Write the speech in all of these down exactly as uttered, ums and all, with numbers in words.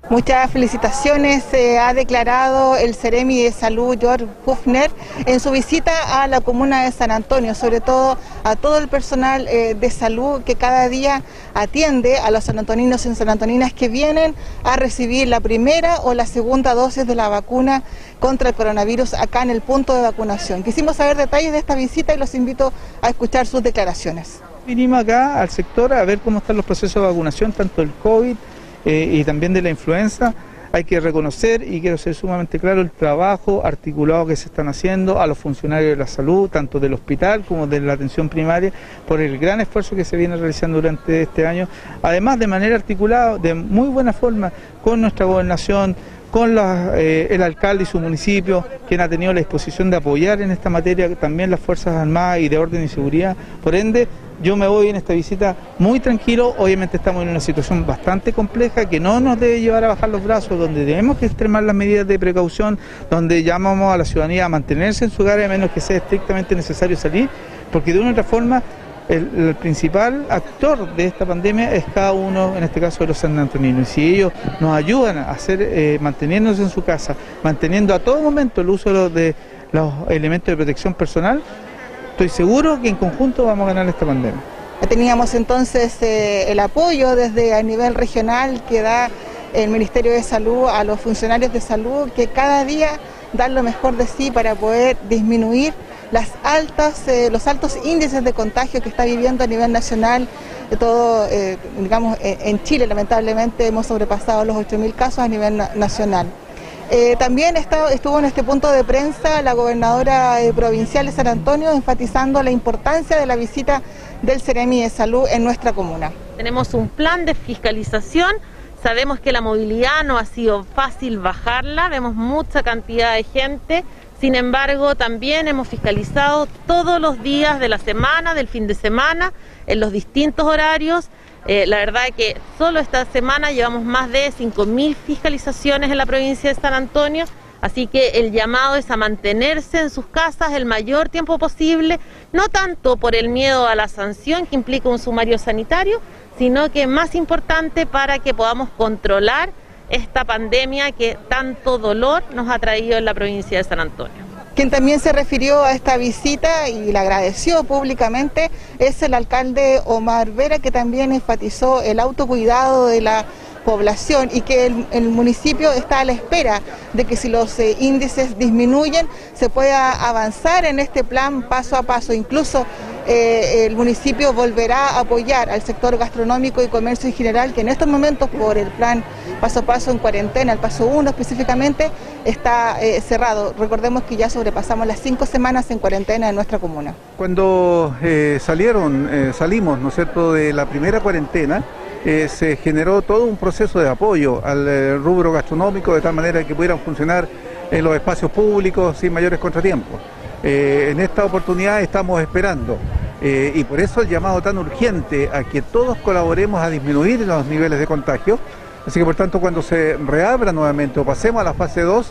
Muchas felicitaciones eh, ha declarado el Seremi de Salud, George Hufner, en su visita a la comuna de San Antonio, sobre todo a todo el personal eh, de salud que cada día atiende a los sanantoninos y sanantoninas que vienen a recibir la primera o la segunda dosis de la vacuna contra el coronavirus acá en el punto de vacunación. Quisimos saber detalles de esta visita y los invito a escuchar sus declaraciones. Vinimos acá al sector a ver cómo están los procesos de vacunación, tanto del COVID eh, y también de la influenza. Hay que reconocer, y quiero ser sumamente claro, el trabajo articulado que se están haciendo a los funcionarios de la salud, tanto del hospital como de la atención primaria, por el gran esfuerzo que se viene realizando durante este año, además de manera articulada, de muy buena forma, con nuestra gobernación, con la, eh, el alcalde y su municipio, quien ha tenido la disposición de apoyar en esta materia también las Fuerzas Armadas y de orden y seguridad. Por ende, yo me voy en esta visita muy tranquilo. Obviamente estamos en una situación bastante compleja que no nos debe llevar a bajar los brazos, donde debemos que extremar las medidas de precaución, donde llamamos a la ciudadanía a mantenerse en su hogar a menos que sea estrictamente necesario salir, porque de una u otra forma El, el principal actor de esta pandemia es cada uno, en este caso de los sanantoninos, y si ellos nos ayudan a hacer, eh, manteniéndose en su casa, manteniendo a todo momento el uso de los, de los elementos de protección personal, estoy seguro que en conjunto vamos a ganar esta pandemia. Teníamos entonces eh, el apoyo desde a nivel regional que da el Ministerio de Salud a los funcionarios de salud, que cada día dan lo mejor de sí para poder disminuir las altas, eh, los altos índices de contagio que está viviendo a nivel nacional, de todo, eh, digamos, eh, en Chile lamentablemente hemos sobrepasado los ocho mil casos a nivel na nacional. Eh, también está, estuvo en este punto de prensa la gobernadora eh, provincial de San Antonio, enfatizando la importancia de la visita del Seremi de Salud en nuestra comuna. Tenemos un plan de fiscalización. Sabemos que la movilidad no ha sido fácil bajarla, vemos mucha cantidad de gente, sin embargo también hemos fiscalizado todos los días de la semana, del fin de semana, en los distintos horarios. Eh, la verdad es que solo esta semana llevamos más de cinco mil fiscalizaciones en la provincia de San Antonio, así que el llamado es a mantenerse en sus casas el mayor tiempo posible, no tanto por el miedo a la sanción que implica un sumario sanitario, sino que más importante para que podamos controlar esta pandemia que tanto dolor nos ha traído en la provincia de San Antonio. Quien también se refirió a esta visita y le agradeció públicamente es el alcalde Omar Vera, que también enfatizó el autocuidado de la población y que el, el municipio está a la espera de que si los eh, índices disminuyen se pueda avanzar en este plan paso a paso. Incluso eh, el municipio volverá a apoyar al sector gastronómico y comercio en general, que en estos momentos por el plan paso a paso en cuarentena, el paso uno específicamente, está eh, cerrado. Recordemos que ya sobrepasamos las cinco semanas en cuarentena en nuestra comuna. Cuando eh, salieron, eh, salimos, ¿no es cierto?, de la primera cuarentena, Eh, se generó todo un proceso de apoyo al eh, rubro gastronómico de tal manera que pudieran funcionar en los espacios públicos sin mayores contratiempos. Eh, en esta oportunidad estamos esperando eh, y por eso el llamado tan urgente a que todos colaboremos a disminuir los niveles de contagio. Así que por tanto cuando se reabra nuevamente o pasemos a la fase dos,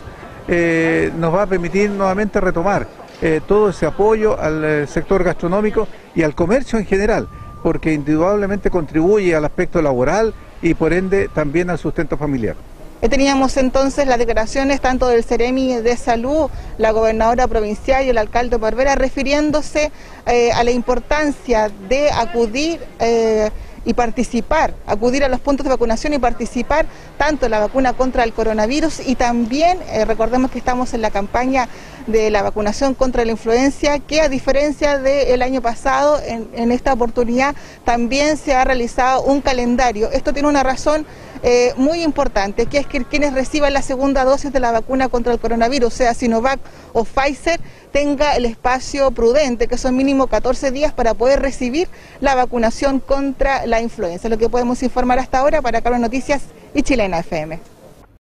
eh, nos va a permitir nuevamente retomar eh, todo ese apoyo al eh, sector gastronómico y al comercio en general, porque indudablemente contribuye al aspecto laboral y por ende también al sustento familiar. Teníamos entonces las declaraciones tanto del Seremi de Salud, la gobernadora provincial y el alcalde Omar Vera refiriéndose eh, a la importancia de acudir eh, y participar, acudir a los puntos de vacunación y participar tanto en la vacuna contra el coronavirus y también, eh, recordemos que estamos en la campaña de la vacunación contra la influenza, que a diferencia del año pasado, en, en esta oportunidad también se ha realizado un calendario. Esto tiene una razón eh, muy importante, que es que quienes reciban la segunda dosis de la vacuna contra el coronavirus, sea Sinovac o Pfizer, tenga el espacio prudente, que son mínimo catorce días para poder recibir la vacunación contra la influenza. Lo que podemos informar hasta ahora para Cable Noticias y Chilena F M.